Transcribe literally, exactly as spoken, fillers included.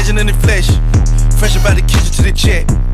legend in the flesh. Fresh about the kitchen to the check.